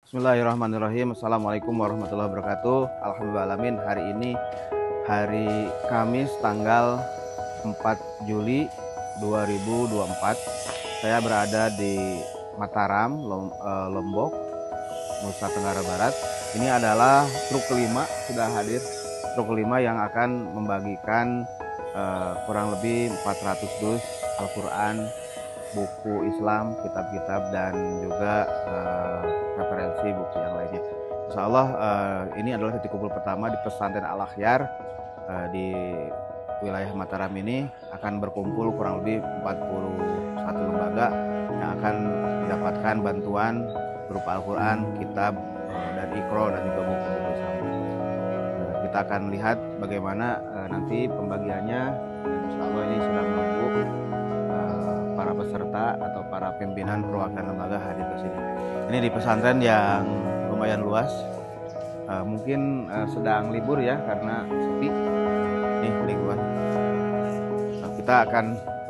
Bismillahirrahmanirrahim. Assalamualaikum warahmatullahi wabarakatuh. Alhamdulillahalamin. Hari ini hari Kamis tanggal 4 Juli 2024. Saya berada di Mataram, Lombok, Nusa Tenggara Barat. Ini adalah truk kelima, sudah hadir truk kelima yang akan membagikan kurang lebih 400 dus Al-Quran, buku Islam, kitab-kitab, dan juga referensi buku yang lainnya. Insya Allah ini adalah titik kumpul pertama di pesantren Al-Akhyar di wilayah Mataram. Ini akan berkumpul kurang lebih 41 lembaga yang akan mendapatkan bantuan berupa Al-Quran, kitab, dan Iqra, dan juga buku-buku Islam. Kita akan lihat bagaimana nanti pembagiannya, dan insya Allah ini sudah menunggu para peserta atau para pimpinan perwakilan lembaga hadir ke sini. Ini di pesantren yang lumayan luas, mungkin sedang libur ya karena sepi. Nih lingkungan. Nah, kita akan,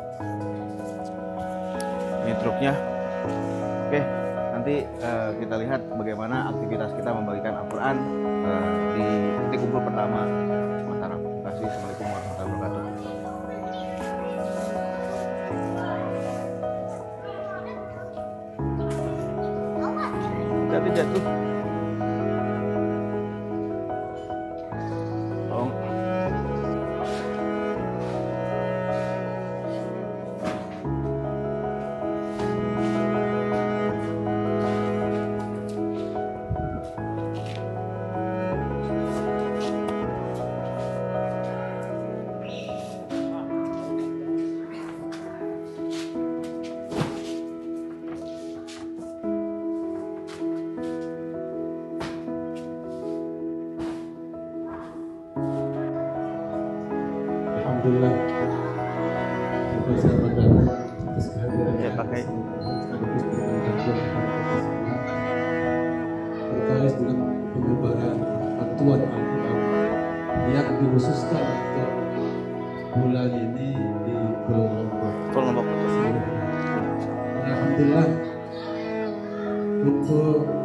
ini truknya. Oke, nanti kita lihat bagaimana aktivitas kita membagikan Al-Quran di titik kumpul pertama Mataram. Terima kasih. Assalamualaikum warahmatullahi wabarakatuh. Jadi jatuh. Oh. Alhamdulillah, saya berterima atas kehadiran Ya, pakai. sekaligus berterima terkait dengan penyebaran bantuan Al-Quran yang dikhususkan untuk bulan ini di Pulau Lombok. Pulau Lombok. Alhamdulillah untuk